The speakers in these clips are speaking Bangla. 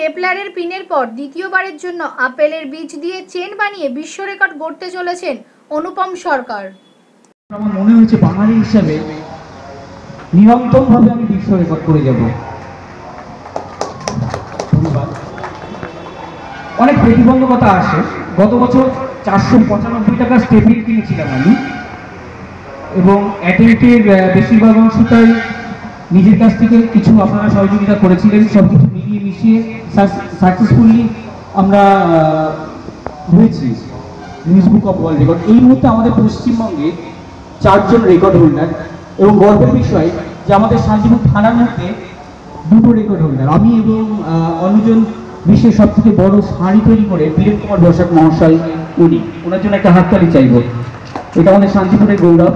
কেপলারের পিনের পর দ্বিতীয়বারের জন্য আপেলের বীজ দিয়ে চেন বানিয়ে বিশ্ব রেকর্ড গড়তে চলেছেন অনুপম সরকার। আমার মনে হয়েছে বাঙালি হিসেবে নিরন্তরভাবে আমি বিশ্ব রেকর্ড করে যাব। অনেক প্রতিবন্ধকতা আসে। গত বছর 495 টাকা স্টেপিল কিনেছিলাম আমি, এবং অ্যাটেম্পটের বেশিরভাগ অংশটাই নিজের কাছ থেকে কিছু আপনারা সহযোগিতা করেছিলেন। সব কিছু মিলিয়ে মিশিয়ে সাকসেসফুলি আমরা হয়েছি Guinness book of world record. এই মুহূর্তে আমাদের পশ্চিমবঙ্গে 4 জন রেকর্ড হোল্ডার, এবং গর্বের বিষয় যে আমাদের শান্তিপুর থানার মধ্যে 2টো রেকর্ড হোল্ডার, আমি এবং অন্যজন বিশ্বের সব থেকে বড় শাড়ি তৈরি করে বীরেন কুমার বসাক মহাশয়, ওনার জন্য একটা হাততালি চাইব। এটা আমাদের শান্তিপুরের গৌরব।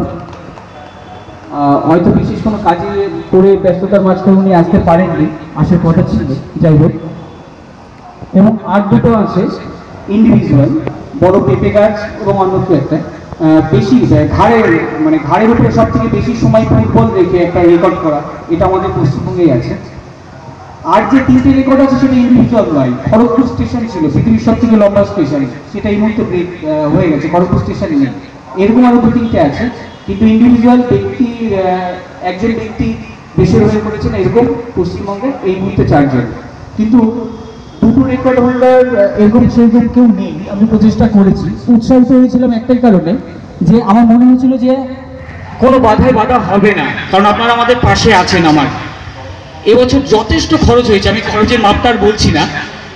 হয়তো বিশেষ কোনো কাজে করে ব্যস্ততার মাঝখানে উনি আসতে পারেননি, আসার কথা ছিল, যাই হোক। এবং আর 2টো আছে ইন্ডিভিজুয়াল, বড় পেঁপে গাছ এবং অন্য একটা বেশি ঘাড়ের উপরে সব থেকে বেশি সময় ফুটবল রেখে একটা রেকর্ড করা, এটা আমাদের পশ্চিমবঙ্গেই আছে। আর যে 3টে রেকর্ড আছে সেটা ইন্ডিভিজুয়াল নয়। খড়গপুর স্টেশন ছিল পৃথিবীর সব থেকে লম্বা স্টেশন, সেটা এই মুহূর্তে ব্রেক হয়ে গেছে, খড়গপুর স্টেশন নেই। এরকম আরো 2-3টে আছে, কিন্তু ইন্ডিভিজুয়াল ব্যক্তি একজন ব্যক্তি দেশের হয়ে করেছেন এরকম পশ্চিমবঙ্গে এই মুহূর্তে 4 জন। কিন্তু 2টো রেকর্ড হোল্ডার এরকম সেরকম কেউ নেই। আমি প্রচেষ্টা করেছি, উৎসাহিত হয়েছিলাম একটাই কারণে, যে আমার মনে হয়েছিল যে কোনো বাধায় বাধা হবে না, কারণ আপনারা আমাদের পাশে আছেন। আমার এবছর যথেষ্ট খরচ হয়েছে, আমি খরচের মাপটা আর বলছি না,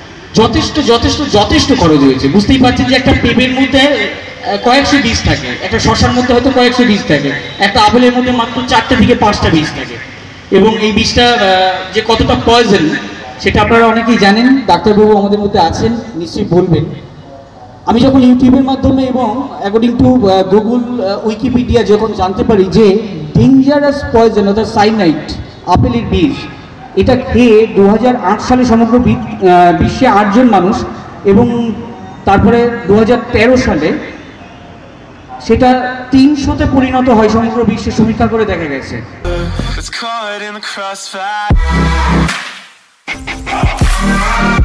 যথেষ্ট খরচ হয়েছে। বুঝতেই পারছেন যে একটা পেঁপের মধ্যে কয়েকশো বীজ থাকে, একটা শশার মধ্যে হয়তো কয়েকশো বীজ থাকে, একটা আপেলের মধ্যে মাত্র 4টে থেকে 5টা বীজ থাকে, এবং এই বীজটা যে কতটা পয়জন সেটা আপনারা অনেকেই জানেন। ডাক্তারবাবু আমাদের মধ্যে আছেন, নিশ্চয়ই বলবেন। আমি যখন ইউটিউবের মাধ্যমে এবং অ্যাকর্ডিং টু গুগল উইকিপিডিয়া যখন জানতে পারি যে ডেঞ্জারাস পয়জন অর্থাৎ সাইনাইড আপেলের বীজ, এটা খেয়ে 2008 সালে সমগ্র বিশ্বে 8 জন মানুষ, এবং তারপরে 2013 সালে সেটা 300-তে পরিণত হয় সমগ্র বিশ্বে, সমীক্ষা করে দেখা গেছে।